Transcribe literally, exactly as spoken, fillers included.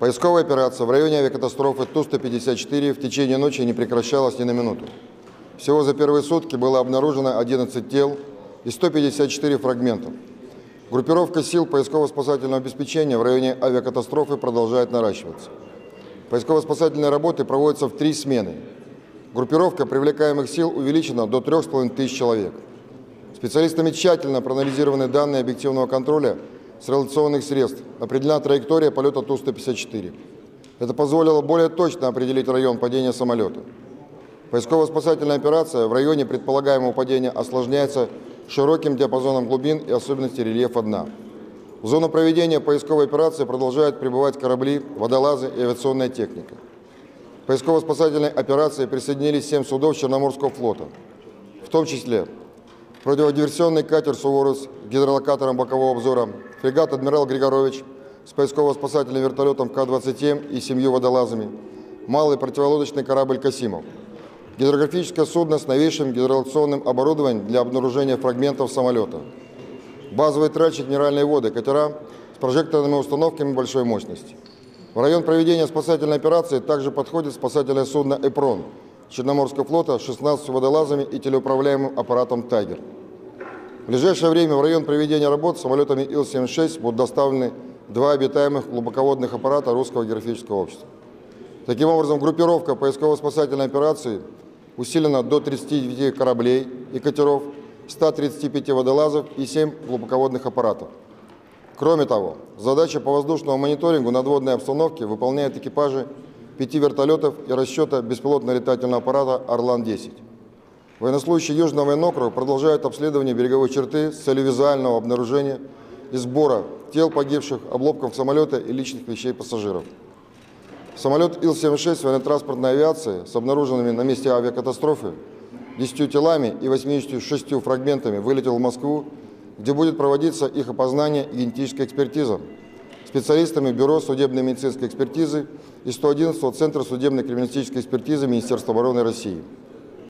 Поисковая операция в районе авиакатастрофы Ту сто пятьдесят четыре в течение ночи не прекращалась ни на минуту. Всего за первые сутки было обнаружено одиннадцать тел и сто пятьдесят четыре фрагментов. Группировка сил поисково-спасательного обеспечения в районе авиакатастрофы продолжает наращиваться. Поисково-спасательные работы проводятся в три смены. Группировка привлекаемых сил увеличена до трёх с половиной тысяч человек. Специалистами тщательно проанализированы данные объективного контроля с реляционных средств, определена траектория полета Ту сто пятьдесят четыре. Это позволило более точно определить район падения самолета. Поисково-спасательная операция в районе предполагаемого падения осложняется широким диапазоном глубин и особенностей рельефа дна. В зону проведения поисковой операции продолжают прибывать корабли, водолазы и авиационная техника. К поисково-спасательной операции присоединились семь судов Черноморского флота, в том числе противодиверсионный катер «Суворус» с гидролокатором бокового обзора, фрегат «Адмирал Григорович» с поисково-спасательным вертолетом Ка двадцать семь и семью водолазами, малый противолодочный корабль «Касимов», гидрографическое судно с новейшим гидролокационным оборудованием для обнаружения фрагментов самолета, базовый тральщик «Минеральные воды», катера с прожекторными установками большой мощности. В район проведения спасательной операции также подходит спасательное судно «Эпрон» Черноморского флота с шестнадцатью водолазами и телеуправляемым аппаратом «Тайгер». В ближайшее время в район проведения работ самолетами Ил семьдесят шесть будут доставлены два обитаемых глубоководных аппарата Русского географического общества. Таким образом, группировка поисково-спасательной операции усилена до тридцати девяти кораблей и катеров, ста тридцати пяти водолазов и семи глубоководных аппаратов. Кроме того, задачи по воздушному мониторингу надводной обстановки выполняют экипажи пяти вертолетов и расчета беспилотного летательного аппарата «Орлан десять». Военнослужащие Южного военного округа продолжают обследование береговой черты с целью визуального обнаружения и сбора тел погибших, обломков самолета и личных вещей пассажиров. Самолет Ил семьдесят шесть военно-транспортной авиации с обнаруженными на месте авиакатастрофы десятью телами и восьмидесятью шестью фрагментами вылетел в Москву, где будет проводиться их опознание и генетическая экспертиза специалистами Бюро судебной медицинской экспертизы и сто одиннадцатого Центра судебно-криминалистической экспертизы Министерства обороны России.